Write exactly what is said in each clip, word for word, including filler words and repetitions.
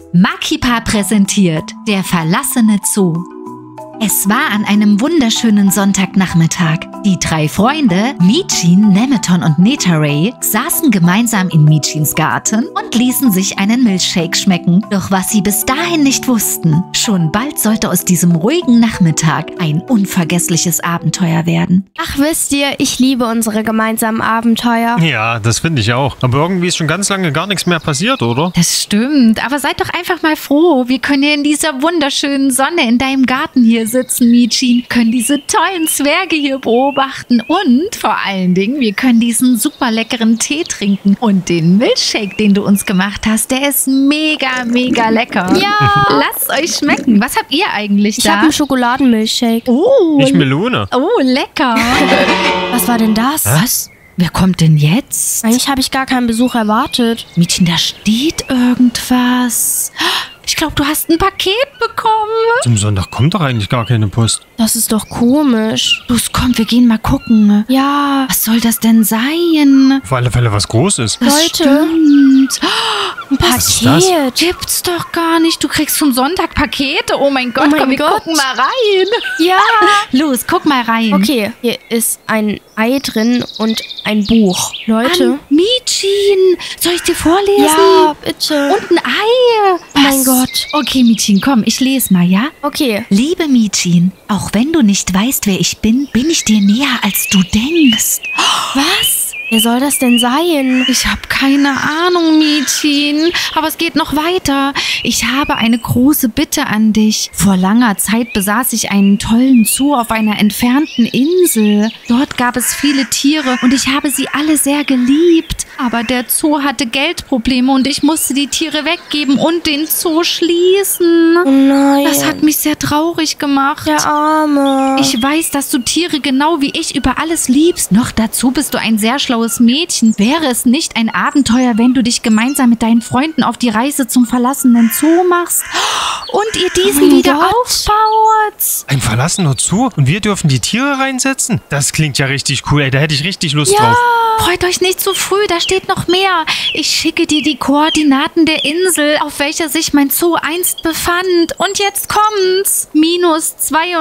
Makipa präsentiert Der verlassene Zoo. Es war an einem wunderschönen Sonntagnachmittag. Die drei Freunde, Michin, Nemeton und Netaray, saßen gemeinsam in Michins Garten und ließen sich einen Milchshake schmecken. Doch was sie bis dahin nicht wussten, schon bald sollte aus diesem ruhigen Nachmittag ein unvergessliches Abenteuer werden. Ach, wisst ihr, ich liebe unsere gemeinsamen Abenteuer. Ja, das finde ich auch. Aber irgendwie ist schon ganz lange gar nichts mehr passiert, oder? Das stimmt, aber seid doch einfach mal froh. Wir können ja in dieser wunderschönen Sonne in deinem Garten hier sitzen, Michin, können diese tollen Zwerge hier beobachten und vor allen Dingen, wir können diesen super leckeren Tee trinken und den Milchshake, den du uns gemacht hast, der ist mega, mega lecker. Ja! Lasst euch schmecken. Was habt ihr eigentlich Ich da? habe einen Schokoladenmilchshake. Oh, Ich Melone. oh, lecker. Was war denn das? Was? Wer kommt denn jetzt? Eigentlich habe ich gar keinen Besuch erwartet. Mädchen, da steht irgendwas. Ich glaube, du hast ein Paket bekommen. Zum Sonntag kommt doch eigentlich gar keine Post. Das ist doch komisch. Los, komm, wir gehen mal gucken. Ja, Was soll das denn sein? Auf alle Fälle was Großes. Das Leute. stimmt. ein Was ist das? Paket. Gibt's doch gar nicht. Du kriegst zum Sonntag Pakete. Oh mein Gott, Oh mein komm, wir Gott. gucken mal rein. Ja. Los, guck mal rein. Okay, hier ist ein Ei drin und ein Buch. Leute. An Michin. Soll ich dir vorlesen? Ja, bitte. Und ein Ei. Oh mein Was? Gott. Okay, Michin, komm, ich lese mal, ja? Okay. Liebe Michin, auch wenn du nicht weißt, wer ich bin, bin ich dir näher, als du denkst. Was? Wer soll das denn sein? Ich habe keine Ahnung, Michin, aber es geht noch weiter. Ich habe eine große Bitte an dich. Vor langer Zeit besaß ich einen tollen Zoo auf einer entfernten Insel. Dort gab es viele Tiere und ich habe sie alle sehr geliebt. Aber der Zoo hatte Geldprobleme und ich musste die Tiere weggeben und den Zoo schließen. Oh nein. Das hat mich sehr traurig gemacht. Der Arme. Ich weiß, dass du Tiere genau wie ich über alles liebst. Noch dazu bist du ein sehr schlaues Mädchen. Wäre es nicht ein Abenteuer, wenn du dich gemeinsam mit deinen Freunden auf die Reise zum verlassenen Zoo machst und ihr diesen Oh mein wieder Gott. aufbaut? Ein verlassener Zoo und wir dürfen die Tiere reinsetzen? Das klingt ja richtig cool, ey. Da hätte ich richtig Lust Ja. drauf. Freut euch nicht zu früh, da steht noch mehr. Ich schicke dir die Koordinaten der Insel, auf welcher sich mein Zoo einst befand. Und jetzt kommt's. Minus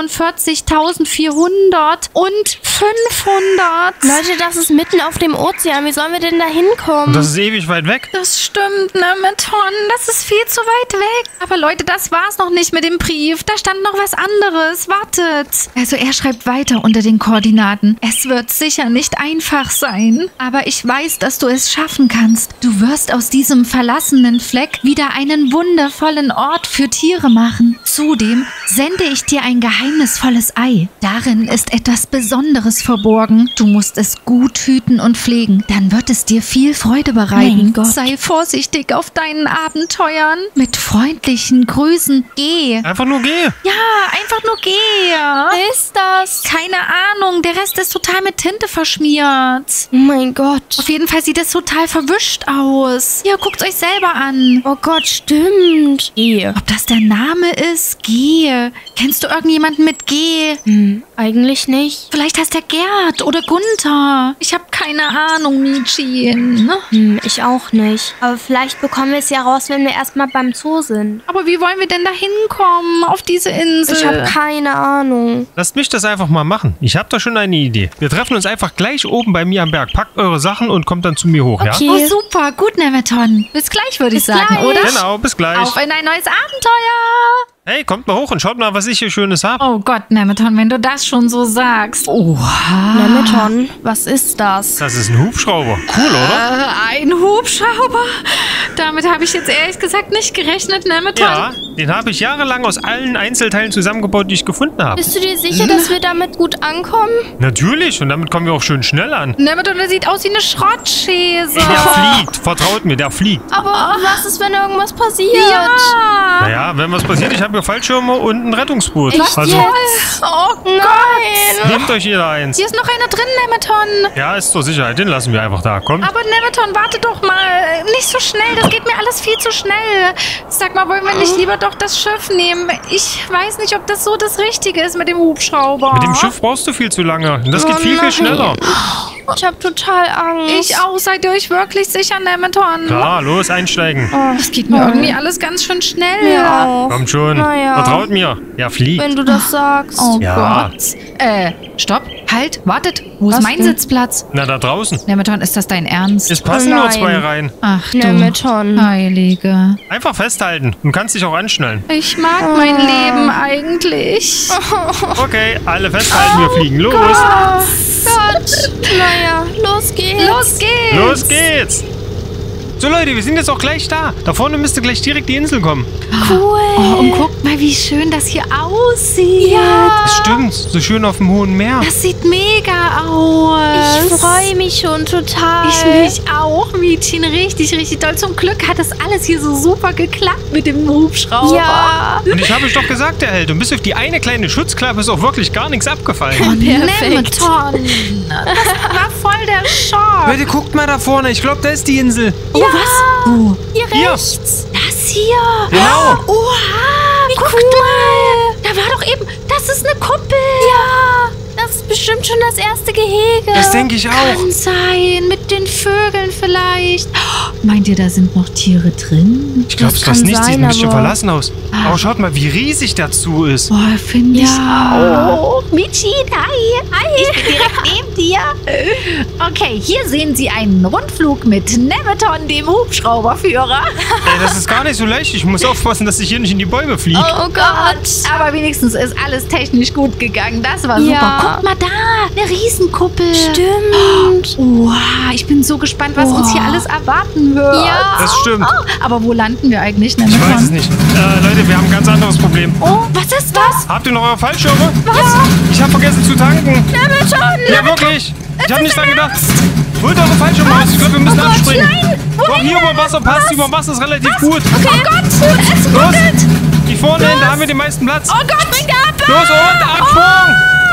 zweiundvierzigtausendvierhundert und fünfhundert. Leute, das ist mitten auf dem Ozean. Wie sollen wir denn da hinkommen? Und das ist ewig weit weg. Das stimmt, Nemeton. Das ist viel zu weit weg. Aber Leute, das war's noch nicht mit dem Brief. Da stand noch was anderes. Wartet. Also er schreibt weiter unter den Koordinaten. Es wird sicher nicht einfach sein. Aber ich weiß, dass du es schaffen kannst. Du wirst aus diesem verlassenen Fleck wieder einen wundervollen Ort für Tiere machen. Zudem sende ich dir ein geheimnisvolles Ei. Darin ist etwas Besonderes verborgen. Du musst es gut hüten und pflegen. Dann wird es dir viel Freude bereiten. Mein Gott. Sei vorsichtig auf deinen Abenteuern. Mit freundlichen Grüßen. Geh. Einfach nur geh. Ja, einfach nur geh. Wer ist das? Keine Ahnung, der Rest ist total mit Tinte verschmiert. Oh mein Gott. Auf jeden Fall sieht es total verwischt aus. Ja, guckt euch selber an. Oh Gott, stimmt. E. Ob das der Name ist? G. Kennst du irgendjemanden mit G? Hm, eigentlich nicht. Vielleicht heißt der Gerd oder Gunther. Ich habe keine Ahnung, Michin. Hm, ich auch nicht. Aber vielleicht bekommen wir es ja raus, wenn wir erstmal beim Zoo sind. Aber wie wollen wir denn da hinkommen auf diese Insel? Ich habe keine Ahnung. Lasst mich das einfach mal machen. Ich habe da schon eine Idee. Wir treffen uns einfach gleich oben bei mir am Berg. Packt eure Sachen und kommt dann zu mir hoch, Okay. ja? Oh, super. Gut, Nemeton. Bis gleich, würde ich Bis sagen, gleich. oder? Genau, bis gleich. Auf in ein neues Abenteuer. Hey, kommt mal hoch und schaut mal, was ich hier Schönes habe. Oh Gott, Nemeton, wenn du das schon so sagst. Oha. Nemeton, was ist das? Das ist ein Hubschrauber. Cool, oder? Äh, ein Hubschrauber? Damit habe ich jetzt ehrlich gesagt nicht gerechnet, Nemeton. Ja, den habe ich jahrelang aus allen Einzelteilen zusammengebaut, die ich gefunden habe. Bist du dir sicher, dass wir damit gut ankommen? Natürlich, und damit kommen wir auch schön schnell an. Nemeton, der sieht aus wie eine Schrottschäse. Der fliegt, vertraut mir, der fliegt. Aber was ist, wenn irgendwas passiert? Ja. Naja, wenn was passiert, ich habe hier Fallschirme und ein Rettungsboot. Echt Also, jetzt? Oh Nein. Gott. nehmt euch jeder eins. Hier ist noch einer drin, Nemeton. Ja, ist zur Sicherheit, den lassen wir einfach da. Kommt. Aber Nemeton, warte doch mal. Nicht so schnell, das geht mir alles viel zu schnell. Sag mal, wollen wir nicht lieber doch doch das Schiff nehmen. Ich weiß nicht, ob das so das Richtige ist mit dem Hubschrauber. Mit dem Schiff brauchst du viel zu lange. Das geht Oh viel, viel nein. schneller. Ich habe total Angst. Ich auch. Seid ihr euch wirklich sicher, Nemeton? Klar, los, einsteigen. Das geht mir irgendwie alles ganz schön schnell. Ja, auch. Kommt schon. Naja. Vertraut mir. Ja, fliegt. Wenn du das sagst. Oh Ja. Gott. Äh, stopp. Halt. Wartet. Wo ist Was mein denn? Sitzplatz? Na, da draußen. Nemeton, ist das dein Ernst? Es passen Oh nur nein. zwei rein. Ach du Nemeton. Heilige. Einfach festhalten. Du kannst dich auch anschnallen. Ich mag mein Leben eigentlich. Okay, alle festhalten, wir fliegen. Los. Oh Gott. Naja, los geht's. Los geht's. Los geht's. So Leute, wir sind jetzt auch gleich da. Da vorne müsste gleich direkt die Insel kommen. Cool. Oh, und guckt mal, wie schön das hier aussieht. Ja. Das stimmt. So schön auf dem hohen Meer. Das sieht mega aus. Ich freue mich schon total. Ich mich auch, Mädchen. Richtig, richtig toll. Zum Glück hat das alles hier so super geklappt mit dem Hubschrauber. Ja. Und ich habe euch doch gesagt, der Held. Und bis auf die eine kleine Schutzklappe ist auch wirklich gar nichts abgefallen. Oh, Perfekt. Nemeton. Das war voll der Schock. Leute, guckt mal da vorne. Ich glaube, da ist die Insel. Oh, was? Oh. Hier Hier. rechts. Das hier. Genau. Oha. Guckt mal. Da war doch eben, das ist eine Kuppel. Ja. Das ist bestimmt schon das erste Gehege. Das denke ich auch. Kann sein. Mit den Vögeln vielleicht. Oh, meint ihr, da sind noch Tiere drin? Ich glaube, Das das, das kann nicht sieht sein, ein bisschen aber- verlassen aus. Aber schaut mal, wie riesig der Zoo ist. Boah, finde ich Ja. auch. Mädchen, hi. Hi. Ich bin direkt neben dir. Okay, hier sehen Sie einen Rundflug mit Nemeton, dem Hubschrauberführer. Ey, das ist gar nicht so leicht. Ich muss aufpassen, dass ich hier nicht in die Bäume fliege. Oh Gott. Aber wenigstens ist alles technisch gut gegangen. Das war Ja. super. Guck mal da, eine Riesenkuppel. Stimmt. Wow, ich bin so gespannt, was uns hier alles erwarten wird. Ja. Das stimmt. Oh, aber wo landen wir eigentlich, Ich weiß es Nemeton? nicht. Äh, Leute, wir haben ein ganz anderes Problem. Oh, was ist das? Habt ihr noch eure Fallschirme? Was? Ich habe vergessen zu tanken. Nemeton! Ja, wirklich. Ich habe nicht dran gedacht. Holt eure Fallschirme raus. Ich glaube, wir müssen Oh Gott, abspringen. nein. Doch, hier über Wasser passt. Über Wasser ist relativ gut. Okay. Oh Gott, es Los. ruckelt. Die vorne hin, da haben wir den meisten Platz. Oh Gott, spring ab. Los und Absprung.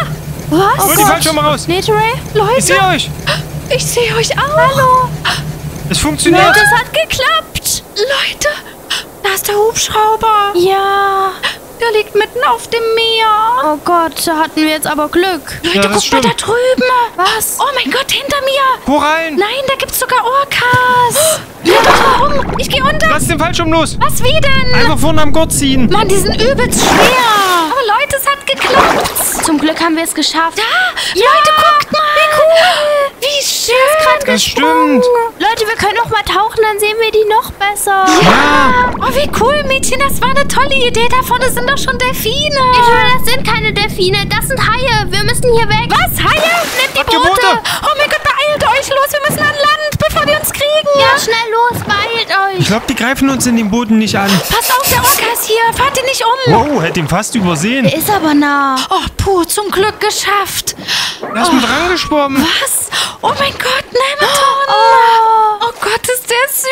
Was? Holt die Fallschirme raus. Nature? Ich sehe euch. Ich sehe euch auch. Hallo. Es funktioniert. Das hat geklappt. Leute, da ist der Hubschrauber. Ja. Der liegt mitten auf dem Meer. Oh Gott, da hatten wir jetzt aber Glück. Leute, Ja, das guck stimmt. mal da drüben. Was? Oh mein Gott, hinter mir. Korallen. Nein, da gibt's sogar Orcas. Ja, doch, warum? Ich gehe unter. Lass den Fallschirm los. Was, wie denn? Einfach vorne am Gurt ziehen. Mann, die sind übelst schwer. Aber Leute, es hat geklappt. Zum Glück haben wir es geschafft. Ja, Leute, guckt mal. Wie cool. Wie schön. Das stimmt. Leute, wir können noch mal tauchen, dann sehen wir die noch besser. Ja. Oh, wie cool, Mädchen. Das war eine tolle Idee. Da vorne sind doch schon Delfine. Ich höre, das sind keine Delfine, das sind Haie. Wir müssen hier weg. Was? Haie? Nehmt die Habt ihr Boote. Boote? Oh mein Gott, beeilt euch. Los, wir müssen an Land, bevor die uns kriegen. Ja, schnell los, beeilt Ich euch. glaube, die greifen uns in den Booten nicht an. Passt auf, der Orca ist hier. Fahrt ihn nicht um. Wow, hätte ihn fast übersehen. Ist aber nah. Oh, puh, zum Glück geschafft. Er ist mit rangeschwommen. Was? Oh mein Gott, Nemeton. Oh. Oh Gott, ist der süß.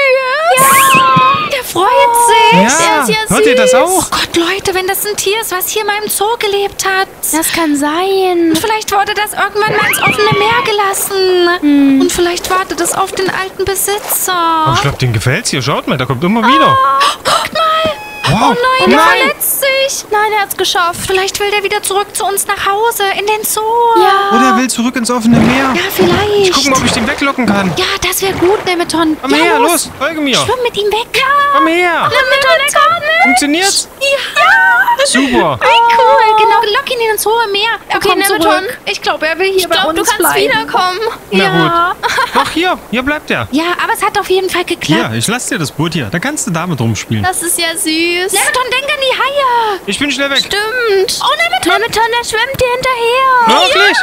Ja. Der freut sich. Ja, Der ist ja hört ihr das süß. auch? Oh Gott, Leute, wenn das ein Tier ist, was hier in meinem Zoo gelebt hat. Das kann sein. Und vielleicht wurde das irgendwann mal ins offene Meer gelassen. Und vielleicht wartet es auf den alten Besitzer. Aber ich glaube, denen gefällt's hier. Schaut mal, der kommt immer wieder. Guckt mal. Wow. Oh nein, der verletzt sich. Nein, er hat's geschafft. Vielleicht will der wieder zurück zu uns nach Hause, in den Zoo. Ja. Oder er will zurück ins offene Meer. Ja, vielleicht. Gucken, ob ich den weglocken kann. Ja, das wäre gut, Nemeton. Komm ja, her, los, folge mir. Schwimm mit ihm weg. Ja. Komm her. Nemeton. Funktioniert's? Ja. Super. Wie cool. Genau, lock ihn ins hohe Meer. Er Okay, kommt Nemeton. zurück. Ich glaube, er will hier Ich bei glaube, uns du kannst bleiben. wiederkommen. Na Ja. gut. Doch, hier. Hier bleibt er. Ja, aber es hat auf jeden Fall geklappt. Ja, ich lass dir das Boot hier. Da kannst du damit rumspielen. Das ist ja süß. Nemeton, denk an die Haie. Ich bin schnell weg. Stimmt. Oh, Nemeton. Nemeton, der schwimmt dir hinterher. Wirklich?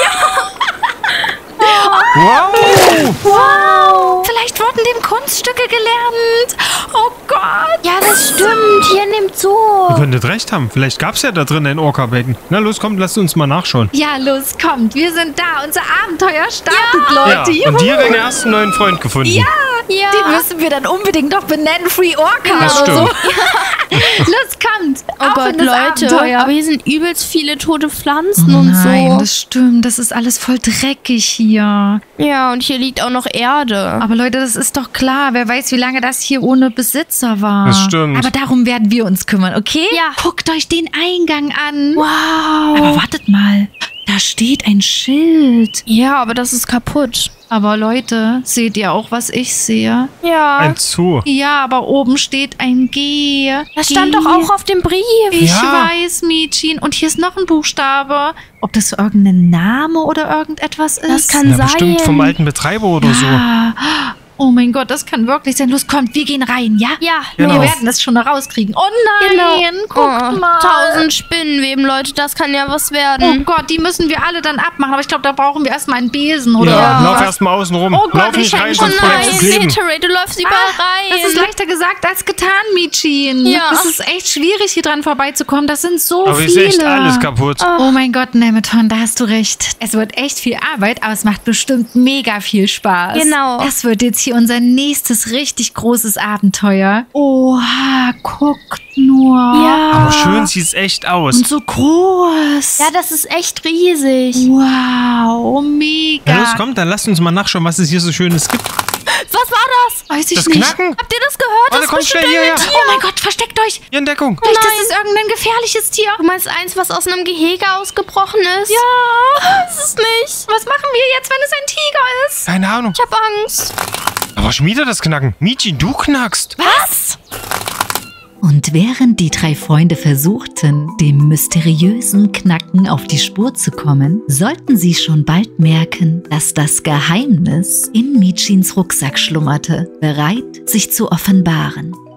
Wow. Wow. Vielleicht wurden dem Kunststücke gelernt. Oh Gott. Ja, das stimmt. Hier in dem Ihr Zoo. könntet recht haben. Vielleicht gab's ja da drin ein Orca-Becken. Na los, kommt, lasst uns mal nachschauen. Ja, los, kommt. Wir sind da. Unser Abenteuer startet, Ja, Leute. und die Juhu. haben einen ersten neuen Freund gefunden. Ja, Ja. die müssen wir dann unbedingt noch benennen. Free Orca Das oder so. stimmt. Los, kommt. Oh Auch Gott, in das Leute, Abenteuer. aber hier sind übelst viele tote Pflanzen Oh und nein, so. das stimmt. Das ist alles voll dreckig hier. Ja, und hier liegt auch noch Erde. Aber Leute, das ist doch klar. Wer weiß, wie lange das hier ohne Besitzer war. Das stimmt. Aber darum werden wir uns kümmern, okay? Ja. Guckt euch den Eingang an. Wow. Aber wartet mal. Da steht ein Schild. Ja, aber das ist kaputt. Aber Leute, seht ihr auch, was ich sehe? Ja. Ein Zoo. Ja, aber oben steht ein G. Das stand G. doch auch auf dem Brief. Ich Ja. weiß, Mädchen. Und hier ist noch ein Buchstabe. Ob das irgendein Name oder irgendetwas ist? Das kann Ja, sein. bestimmt vom alten Betreiber oder so. Ah. Oh mein Gott, das kann wirklich sein. Los, kommt, wir gehen rein, ja? Ja, Genau. Wir werden das schon noch rauskriegen. Oh nein, guckt Oh, mal. Tausend Spinnenweben, Leute, das kann ja was Oh werden. Gott, die müssen wir alle dann abmachen. Aber ich glaube, da brauchen wir erstmal einen Besen, oder? Ja, Ja. lauf erstmal außen rum. Oh Gott, lauf ich nicht häng rein, schon sonst Oh bleibst nein, du kleben. Gatorade, du läufst überall rein. Das ist leichter gesagt als getan, Mädchen. Ja. Das ist echt schwierig, hier dran vorbeizukommen. Das sind so Aber viele. ist echt alles kaputt. Oh mein Gott, Nemeton, da hast du recht. Es wird echt viel Arbeit, aber es macht bestimmt mega viel Spaß. Genau. Das wird jetzt hier unser nächstes richtig großes Abenteuer. Oha, guckt nur. Ja. Aber schön sieht's echt aus. Und so groß. Ja, das ist echt riesig. Wow, mega. Ja, los, komm, dann lasst uns mal nachschauen, was es hier so Schönes gibt. Was war das? Weiß ich Das nicht. Knacken? Habt ihr das gehört? Warte, das komm ist schnell bestimmt hierher. ein Tier. Oh mein Gott, versteckt euch. Hier in Deckung. Vielleicht ist es irgendein gefährliches Tier. Du meinst eins, was aus einem Gehege ausgebrochen ist? Ja. Das ist nicht. Was machen wir jetzt, wenn es ein Tiger ist? Keine Ahnung. Ich hab Angst. Aber schon wieder das Knacken. Michi, du knackst. Was? Und während die drei Freunde versuchten, dem mysteriösen Knacken auf die Spur zu kommen, sollten sie schon bald merken, dass das Geheimnis in Michins Rucksack schlummerte, bereit, sich zu offenbaren.